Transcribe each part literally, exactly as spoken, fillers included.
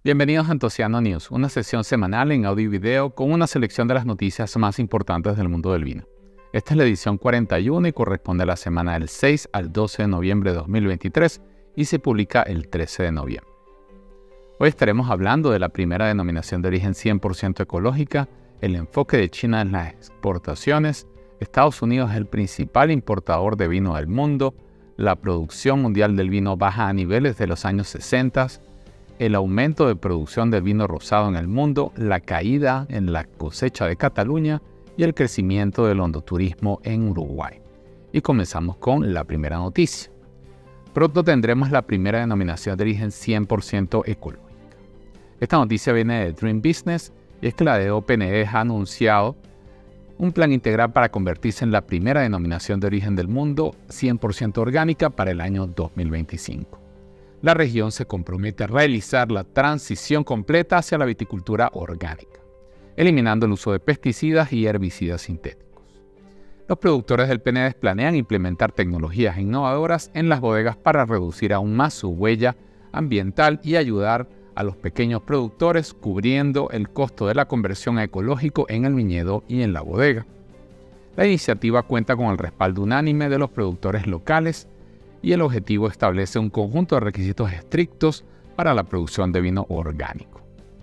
Bienvenidos a Antociano News, una sesión semanal en audio y video con una selección de las noticias más importantes del mundo del vino. Esta es la edición cuarenta y uno y corresponde a la semana del seis al doce de noviembre de dos mil veintitrés y se publica el trece de noviembre. Hoy estaremos hablando de la primera denominación de origen cien por ciento ecológica, el enfoque de China en las exportaciones, Estados Unidos es el principal importador de vino del mundo, la producción mundial del vino baja a niveles de los años sesenta, el aumento de producción del vino rosado en el mundo, la caída en la cosecha de Cataluña y el crecimiento del hondoturismo en Uruguay. Y comenzamos con la primera noticia. Pronto tendremos la primera denominación de origen cien por ciento ecológica. Esta noticia viene de Dream Business y es que la de O P N E ha anunciado un plan integral para convertirse en la primera denominación de origen del mundo cien por ciento orgánica para el año dos mil veinticinco. La región se compromete a realizar la transición completa hacia la viticultura orgánica, eliminando el uso de pesticidas y herbicidas sintéticos. Los productores del P N E planean implementar tecnologías innovadoras en las bodegas para reducir aún más su huella ambiental y ayudar a los pequeños productores, cubriendo el costo de la conversión a ecológico en el viñedo y en la bodega. La iniciativa cuenta con el respaldo unánime de los productores locales y el objetivo establece un conjunto de requisitos estrictos para la producción de vino orgánico.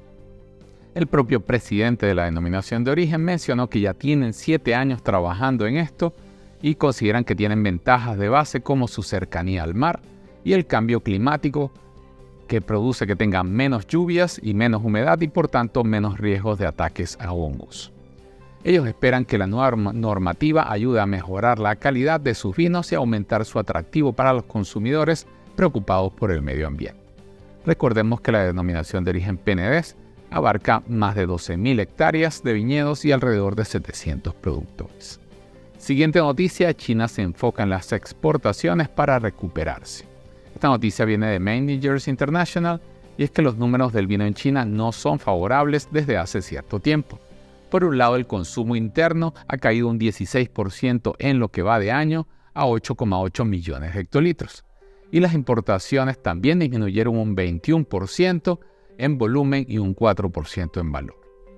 El propio presidente de la denominación de origen mencionó que ya tienen siete años trabajando en esto y consideran que tienen ventajas de base como su cercanía al mar y el cambio climático que produce que tengan menos lluvias y menos humedad y por tanto menos riesgos de ataques a hongos. Ellos esperan que la nueva normativa ayude a mejorar la calidad de sus vinos y aumentar su atractivo para los consumidores preocupados por el medio ambiente. Recordemos que la denominación de origen P N E abarca más de doce mil hectáreas de viñedos y alrededor de setecientos productores. Siguiente noticia, China se enfoca en las exportaciones para recuperarse. Esta noticia viene de Managers International y es que los números del vino en China no son favorables desde hace cierto tiempo. Por un lado, el consumo interno ha caído un dieciséis por ciento en lo que va de año a ocho coma ocho millones de hectolitros. Y las importaciones también disminuyeron un veintiuno por ciento en volumen y un cuatro por ciento en valor.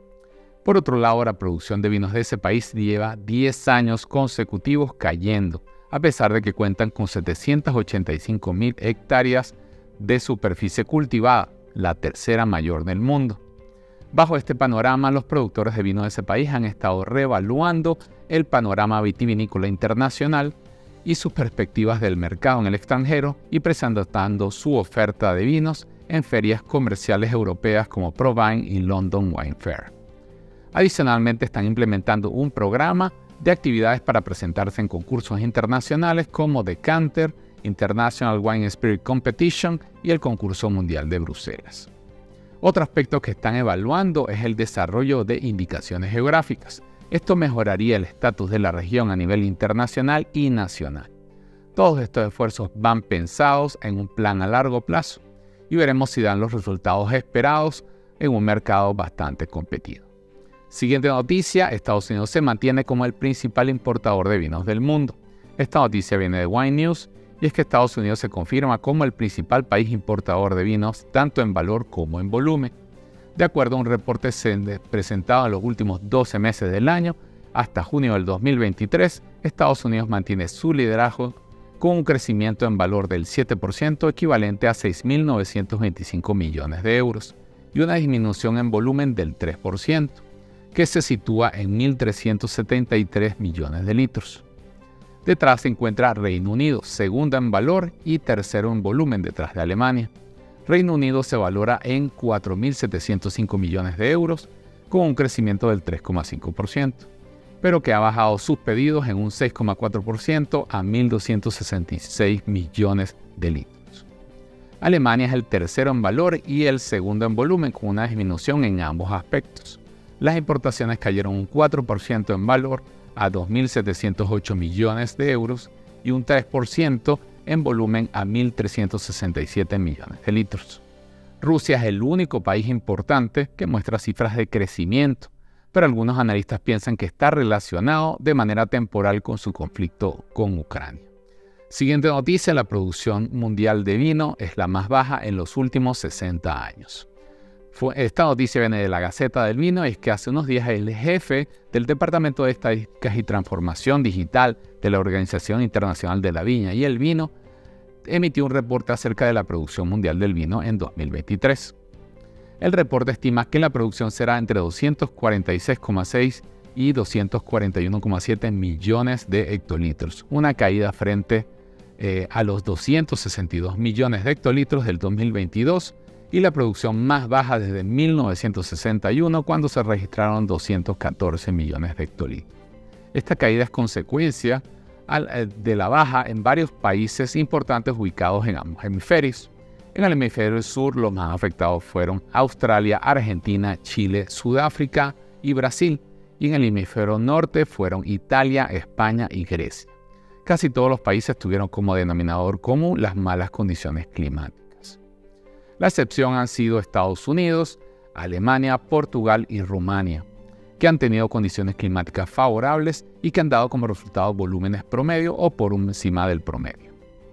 Por otro lado, la producción de vinos de ese país lleva diez años consecutivos cayendo, a pesar de que cuentan con setecientas ochenta y cinco mil hectáreas de superficie cultivada, la tercera mayor del mundo. Bajo este panorama, los productores de vino de ese país han estado reevaluando el panorama vitivinícola internacional y sus perspectivas del mercado en el extranjero y presentando su oferta de vinos en ferias comerciales europeas como ProWein y London Wine Fair. Adicionalmente, están implementando un programa de actividades para presentarse en concursos internacionales como Decanter, International Wine Spirit Competition y el Concurso Mundial de Bruselas. Otro aspecto que están evaluando es el desarrollo de indicaciones geográficas. Esto mejoraría el estatus de la región a nivel internacional y nacional. Todos estos esfuerzos van pensados en un plan a largo plazo y veremos si dan los resultados esperados en un mercado bastante competido. Siguiente noticia, Estados Unidos se mantiene como el principal importador de vinos del mundo. Esta noticia viene de Wine News y es que Estados Unidos se confirma como el principal país importador de vinos tanto en valor como en volumen. De acuerdo a un reporte presentado en los últimos doce meses del año, hasta junio del dos mil veintitrés, Estados Unidos mantiene su liderazgo con un crecimiento en valor del siete por ciento equivalente a seis mil novecientos veinticinco millones de euros y una disminución en volumen del tres por ciento, que se sitúa en mil trescientos setenta y tres millones de litros. Detrás se encuentra Reino Unido, segunda en valor y tercero en volumen detrás de Alemania. Reino Unido se valora en cuatro mil setecientos cinco millones de euros, con un crecimiento del tres coma cinco por ciento, pero que ha bajado sus pedidos en un seis coma cuatro por ciento a mil doscientos sesenta y seis millones de litros. Alemania es el tercero en valor y el segundo en volumen, con una disminución en ambos aspectos. Las importaciones cayeron un cuatro por ciento en valor a dos mil setecientos ocho millones de euros y un tres por ciento en volumen a mil trescientos sesenta y siete millones de litros. Rusia es el único país importante que muestra cifras de crecimiento, pero algunos analistas piensan que está relacionado de manera temporal con su conflicto con Ucrania. Siguiente noticia, la producción mundial de vino es la más baja en los últimos sesenta años. Fue, esta noticia viene de la Gaceta del Vino, es que hace unos días el jefe del Departamento de Estadísticas y Transformación Digital de la Organización Internacional de la Viña y el Vino emitió un reporte acerca de la producción mundial del vino en dos mil veintitrés. El reporte estima que la producción será entre doscientos cuarenta y seis coma seis y doscientos cuarenta y uno coma siete millones de hectolitros, una caída frente eh, a los doscientos sesenta y dos millones de hectolitros del dos mil veintidós y la producción más baja desde mil novecientos sesenta y uno, cuando se registraron doscientos catorce millones de hectolitros. Esta caída es consecuencia de la baja en varios países importantes ubicados en ambos hemisferios. En el hemisferio sur, los más afectados fueron Australia, Argentina, Chile, Sudáfrica y Brasil, y en el hemisferio norte fueron Italia, España y Grecia. Casi todos los países tuvieron como denominador común las malas condiciones climáticas. La excepción han sido Estados Unidos, Alemania, Portugal y Rumania, que han tenido condiciones climáticas favorables y que han dado como resultado volúmenes promedio o por encima del promedio.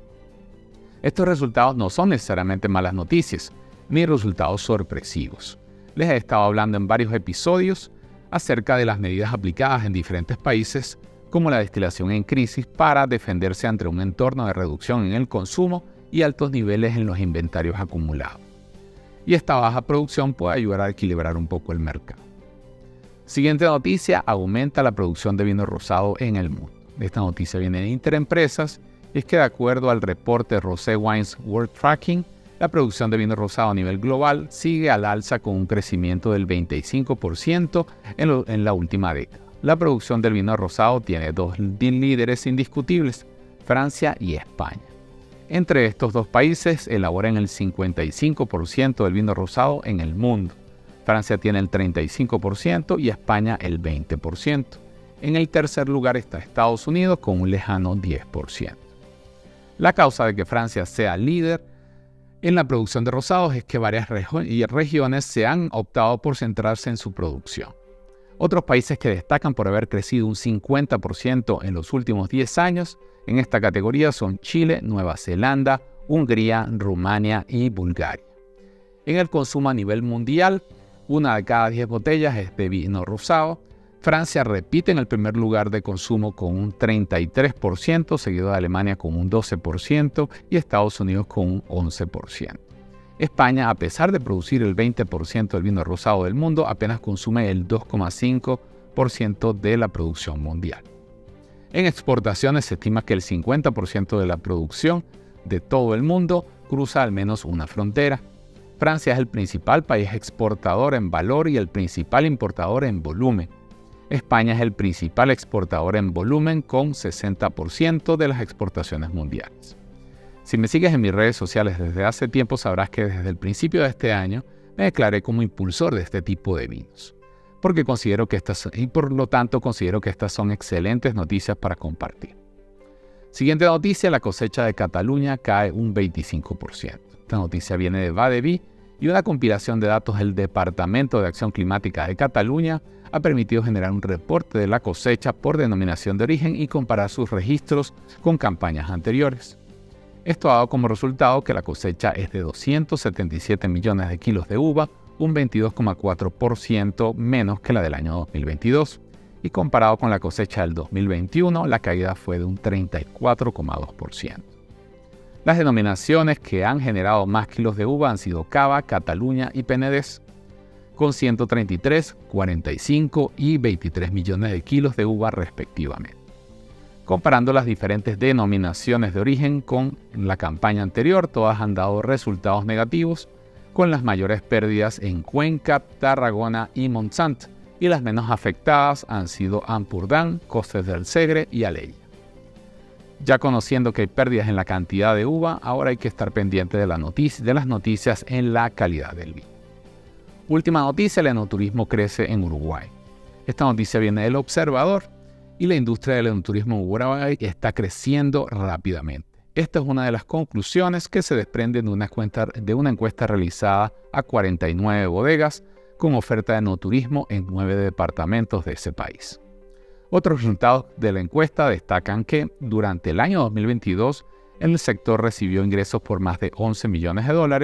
Estos resultados no son necesariamente malas noticias, ni resultados sorpresivos. Les he estado hablando en varios episodios acerca de las medidas aplicadas en diferentes países, como la destilación en crisis para defenderse ante un entorno de reducción en el consumo y altos niveles en los inventarios acumulados. Y esta baja producción puede ayudar a equilibrar un poco el mercado. Siguiente noticia: aumenta la producción de vino rosado en el mundo. Esta noticia viene de Interempresas y es que de acuerdo al reporte Rosé Wines World Tracking, la producción de vino rosado a nivel global sigue al alza con un crecimiento del veinticinco por ciento en, lo, en la última década. La producción del vino rosado tiene dos líderes indiscutibles, Francia y España. Entre estos dos países elaboran el cincuenta y cinco por ciento del vino rosado en el mundo. Francia tiene el treinta y cinco por ciento y España el veinte por ciento. En el tercer lugar está Estados Unidos con un lejano diez por ciento. La causa de que Francia sea líder en la producción de rosados es que varias regi- regiones se han optado por centrarse en su producción. Otros países que destacan por haber crecido un cincuenta por ciento en los últimos diez años en esta categoría son Chile, Nueva Zelanda, Hungría, Rumania y Bulgaria. En el consumo a nivel mundial, una de cada diez botellas es de vino rosado. Francia repite en el primer lugar de consumo con un treinta y tres por ciento, seguido de Alemania con un doce por ciento y Estados Unidos con un once por ciento. España, a pesar de producir el veinte por ciento del vino rosado del mundo, apenas consume el dos coma cinco por ciento de la producción mundial. En exportaciones se estima que el cincuenta por ciento de la producción de todo el mundo cruza al menos una frontera. Francia es el principal país exportador en valor y el principal importador en volumen. España es el principal exportador en volumen con sesenta por ciento de las exportaciones mundiales. Si me sigues en mis redes sociales desde hace tiempo, sabrás que desde el principio de este año me declaré como impulsor de este tipo de vinos, porque considero que estas, y por lo tanto considero que estas son excelentes noticias para compartir. Siguiente noticia: la cosecha de Cataluña cae un veinticinco por ciento. Esta noticia viene de Badeví y una compilación de datos del Departamento de Acción Climática de Cataluña ha permitido generar un reporte de la cosecha por denominación de origen y comparar sus registros con campañas anteriores. Esto ha dado como resultado que la cosecha es de doscientos setenta y siete millones de kilos de uva, un veintidós coma cuatro por ciento menos que la del año dos mil veintidós, y comparado con la cosecha del dos mil veintiuno, la caída fue de un treinta y cuatro coma dos por ciento. Las denominaciones que han generado más kilos de uva han sido Cava, Cataluña y Penedès, con ciento treinta y tres, cuarenta y cinco y veintitrés millones de kilos de uva respectivamente. Comparando las diferentes denominaciones de origen con la campaña anterior, todas han dado resultados negativos, con las mayores pérdidas en Cuenca, Tarragona y Montsant, y las menos afectadas han sido Ampurdán, Costes del Segre y Alella. Ya conociendo que hay pérdidas en la cantidad de uva, ahora hay que estar pendiente de, la noticia, de las noticias en la calidad del vino. Última noticia: el enoturismo crece en Uruguay. Esta noticia viene del Observador y la industria del enoturismo en Uruguay está creciendo rápidamente. Esta es una de las conclusiones que se desprenden de una encuesta, de una encuesta realizada a cuarenta y nueve bodegas con oferta de enoturismo en nueve departamentos de ese país. Otros resultados de la encuesta destacan que durante el año dos mil veintidós el sector recibió ingresos por más de once millones de dólares,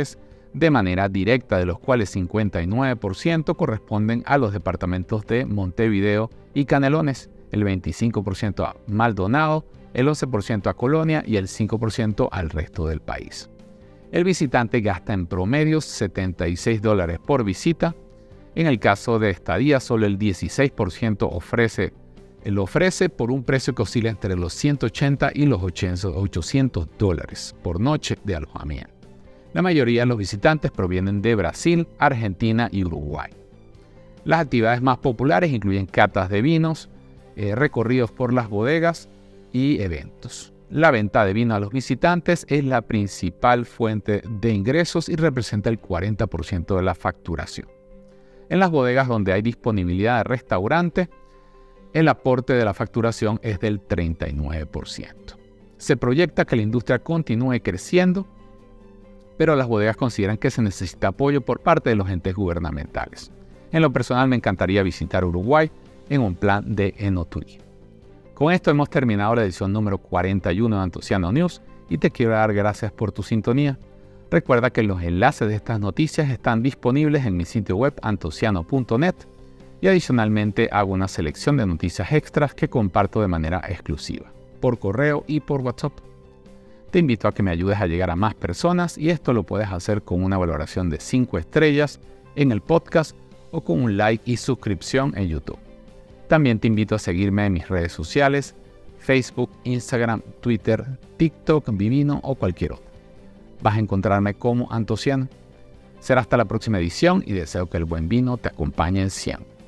de manera directa, de los cuales cincuenta y nueve por ciento corresponden a los departamentos de Montevideo y Canelones, el veinticinco por ciento a Maldonado, el once por ciento a Colonia y el cinco por ciento al resto del país. El visitante gasta en promedio setenta y seis dólares por visita. En el caso de estadía, solo el dieciséis por ciento ofrece, lo ofrece por un precio que oscila entre los ciento ochenta y los ochocientos dólares por noche de alojamiento. La mayoría de los visitantes provienen de Brasil, Argentina y Uruguay. Las actividades más populares incluyen catas de vinos, eh, recorridos por las bodegas y eventos. La venta de vino a los visitantes es la principal fuente de ingresos y representa el cuarenta por ciento de la facturación. En las bodegas donde hay disponibilidad de restaurante, el aporte de la facturación es del treinta y nueve por ciento. Se proyecta que la industria continúe creciendo, pero las bodegas consideran que se necesita apoyo por parte de los entes gubernamentales. En lo personal me encantaría visitar Uruguay en un plan de enoturismo. Con esto hemos terminado la edición número cuarenta y uno de Antociano News y te quiero dar gracias por tu sintonía. Recuerda que los enlaces de estas noticias están disponibles en mi sitio web antociano punto net y adicionalmente hago una selección de noticias extras que comparto de manera exclusiva, por correo y por WhatsApp. Te invito a que me ayudes a llegar a más personas y esto lo puedes hacer con una valoración de cinco estrellas en el podcast o con un like y suscripción en YouTube. También te invito a seguirme en mis redes sociales, Facebook, Instagram, Twitter, TikTok, Vivino o cualquier otra. Vas a encontrarme como Antociano. Será hasta la próxima edición y deseo que el buen vino te acompañe siempre.